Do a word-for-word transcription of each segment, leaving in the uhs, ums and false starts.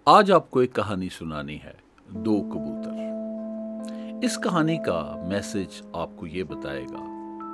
आज आपको एक कहानी सुनानी है, दो कबूतर। इस कहानी का मैसेज आपको ये बताएगा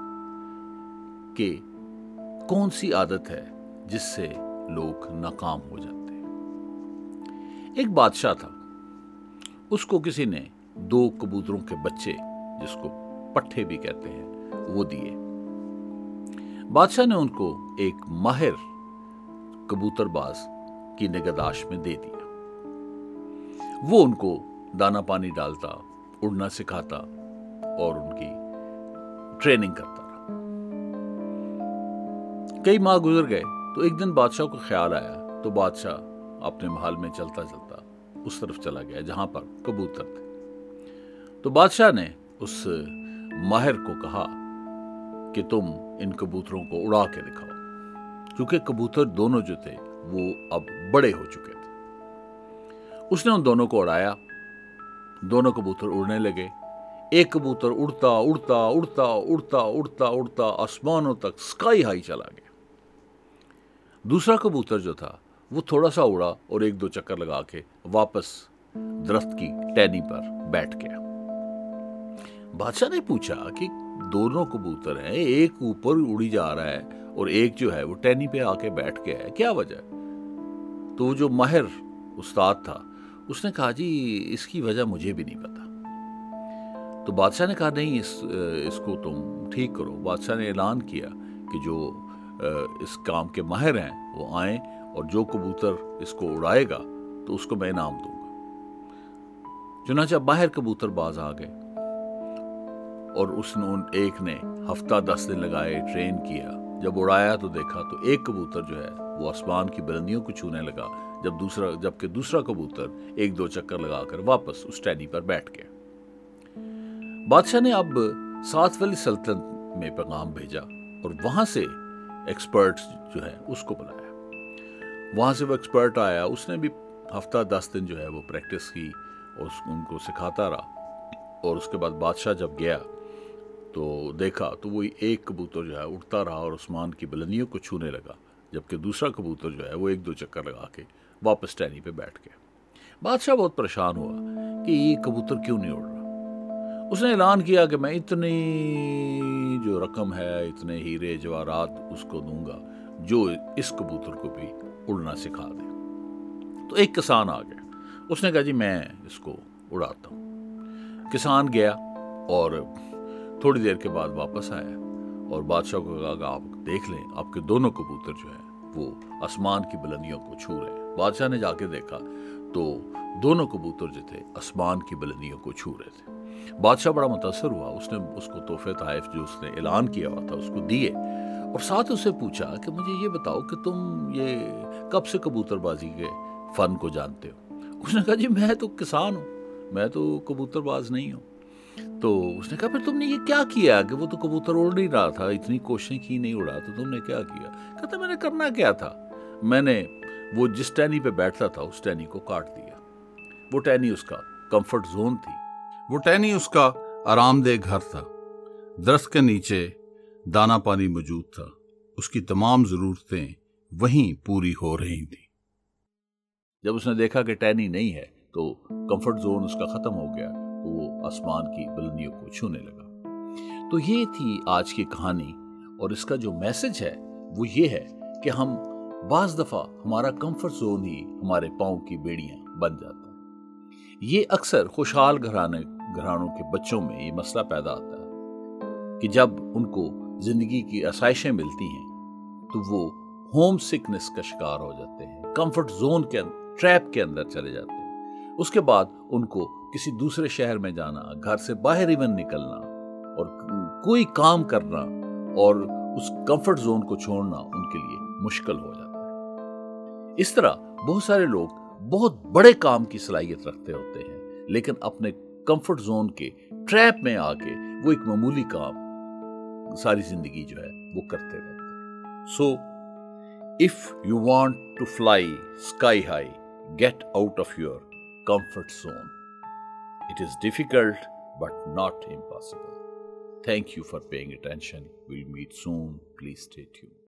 कि कौन सी आदत है जिससे लोग नाकाम हो जाते हैं। एक बादशाह था, उसको किसी ने दो कबूतरों के बच्चे, जिसको पट्ठे भी कहते हैं, वो दिए। बादशाह ने उनको एक माहिर कबूतरबाज की निगहदाश्त में दे दिया। वो उनको दाना पानी डालता, उड़ना सिखाता और उनकी ट्रेनिंग करता रहा। कई माह गुजर गए तो एक दिन बादशाह को ख्याल आया, तो बादशाह अपने महल में चलता चलता उस तरफ चला गया जहां पर कबूतर थे। तो बादशाह ने उस माहिर को कहा कि तुम इन कबूतरों को उड़ा के दिखाओ, क्योंकि कबूतर दोनों जो थे वो अब बड़े हो चुके थे। उसने उन दोनों को उड़ाया, दोनों कबूतर उड़ने लगे। एक कबूतर उड़ता उड़ता उड़ता उड़ता उड़ता उड़ता आसमानों तक स्काई हाई चला गया। दूसरा कबूतर जो था वो थोड़ा सा उड़ा और एक दो चक्कर लगा के वापस दरख्त की टहनी पर बैठ गया। बादशाह ने पूछा कि दोनों कबूतर हैं, एक ऊपर उड़ी जा रहा है और एक जो है वो टहनी पे आके बैठ गया है, क्या वजह? तो वो जो माहिर उस्ताद था उसने कहा, जी इसकी वजह मुझे भी नहीं पता। तो बादशाह ने कहा, नहीं इस इसको तुम ठीक करो। बादशाह ने ऐलान किया कि जो इस काम के माहिर हैं वो आए और जो कबूतर इसको उड़ाएगा तो उसको मैं इनाम दूंगा। चुनांचे माहिर कबूतरबाज आ गए और उसने उन एक ने हफ्ता दस दिन लगाए, ट्रेन किया। जब उड़ाया तो देखा तो एक कबूतर जो है वो आसमान की बुलंदियों को छूने लगा, जब दूसरा जबकि दूसरा कबूतर एक दो चक्कर लगाकर वापस उस टहनी पर बैठ गया। बादशाह ने अब सात वाली सल्तनत में पैगाम भेजा और वहां से एक्सपर्ट जो है उसको बुलाया। वहां से वो एक्सपर्ट आया, उसने भी हफ्ता दस दिन जो है वो प्रैक्टिस की और उनको सिखाता रहा। और उसके बाद बादशाह जब गया तो देखा तो वो एक कबूतर जो है उड़ता रहा और आसमान की बुलंदियों को छूने लगा, जबकि दूसरा कबूतर जो है वो एक दो चक्कर लगा के वापस टहनी पे बैठ गया। बादशाह बहुत परेशान हुआ कि ये कबूतर क्यों नहीं उड़ रहा। उसने ऐलान किया कि मैं इतनी जो रकम है, इतने हीरे जवाहरात उसको दूंगा जो इस कबूतर को भी उड़ना सिखा दे। तो एक किसान आ गया, उसने कहा, जी मैं इसको उड़ाता हूँ। किसान गया और थोड़ी देर के बाद वापस आया और बादशाह को कहा, आप देख लें आपके दोनों कबूतर जो हैं वो आसमान की बुलंदियों को छू रहे हैं। बादशाह ने जाके देखा तो दोनों कबूतर जो थे आसमान की बुलंदियों को छू रहे थे। बादशाह बड़ा मुतासर हुआ, उसने उसको तोहफे तहफ जो उसने ऐलान किया हुआ था उसको दिए और साथ उससे पूछा कि मुझे ये बताओ कि तुम ये कब से कबूतरबाजी के फन को जानते हो? उसने कहा, जी मैं तो किसान हूँ, मैं तो कबूतरबाज नहीं हूँ। तो उसने कहा, फिर तुमने ये क्या किया कि वो तो कबूतर उड़ नहीं रहा था, इतनी कोशिशें की नहीं उड़ा, तो तुमने क्या किया? कहता, मैंने करना क्या था, मैंने वो जिस टहनी पे बैठता था उस टहनी को काट दिया। वो टहनी उसका कंफर्ट जोन थी, वो टहनी उसका आरामदेह घर था। दरख्त के नीचे दाना पानी मौजूद था, उसकी तमाम जरूरतें वहीं पूरी हो रही थी। जब उसने देखा कि टहनी नहीं है तो कंफर्ट जोन उसका खत्म हो गया, तो वो आसमान की बुलंदियों को छूने लगा। तो ये थी आज की कहानी और इसका जो मैसेज है वो ये है कि हम बाज दफा हमारा कंफर्ट जोन ही हमारे पांव की बेड़ियां बन जाता है। ये अक्सर खुशहाल घराने घरानों के बच्चों में ये मसला पैदा आता है कि जब उनको जिंदगी की आसाइशें मिलती हैं तो वो होम सिकनेस का शिकार हो जाते हैं, कंफर्ट जोन के ट्रैप के अंदर चले जाते हैं। उसके बाद उनको किसी दूसरे शहर में जाना, घर से बाहर इवन निकलना और कोई काम करना और उस कंफर्ट जोन को छोड़ना उनके लिए मुश्किल हो जाता है। इस तरह बहुत सारे लोग बहुत बड़े काम की सलाहियत रखते होते हैं, लेकिन अपने कंफर्ट जोन के ट्रैप में आके वो एक मामूली काम सारी जिंदगी जो है वो करते रहते हैं। So if you want to fly sky high, get out of your comfort zone. It is difficult but not impossible. Thank you for paying attention. We'll meet soon. Please stay tuned.